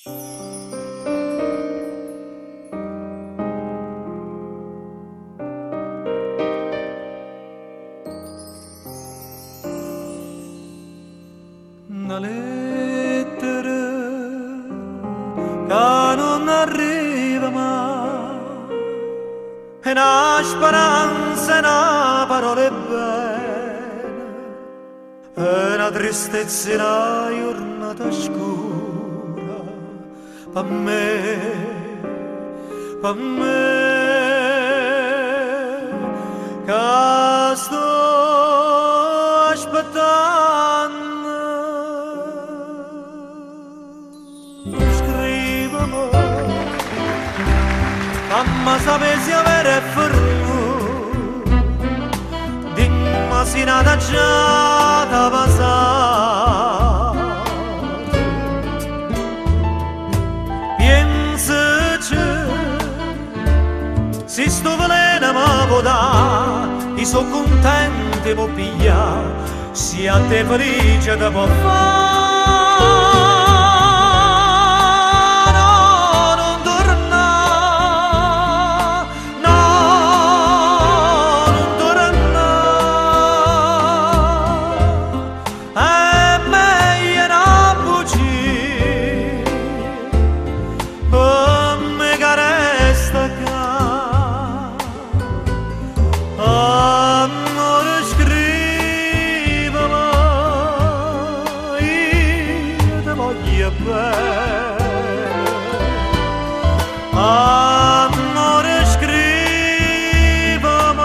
Una lettera che non arriva mai, è una speranza, una parola bene, è una tristezza, una giornata scura, per me, che sto aspettando. Mamma sapessi avere fermo, dimma si nata già da passare. Pensaci, se sto veleno mi può dare, io sono contento di pigliare, se a te felice ti può fare. Amore, scrivami.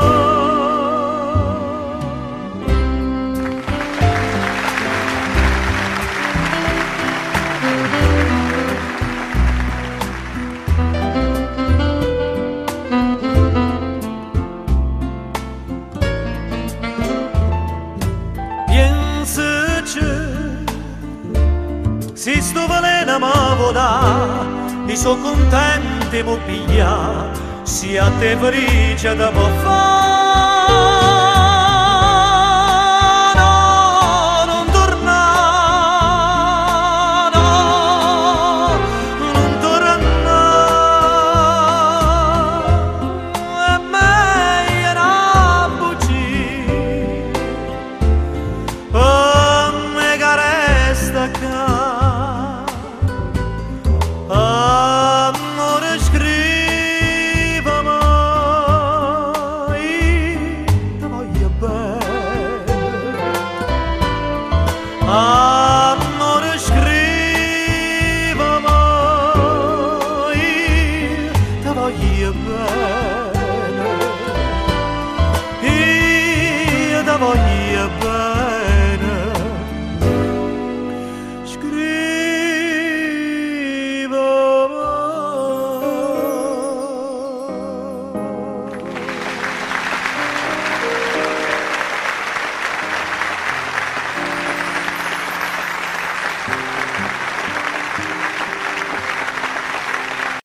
Pensaci, se sto veleno mi può dare, io sono contento di pigliare, se a te felice ti può fare. No, non tornare, no, non tornare, è meglio una bugia, per me che resta qua. Amore, scrivami, ti voglio bene. Amore, scrivami, ti voglio bene.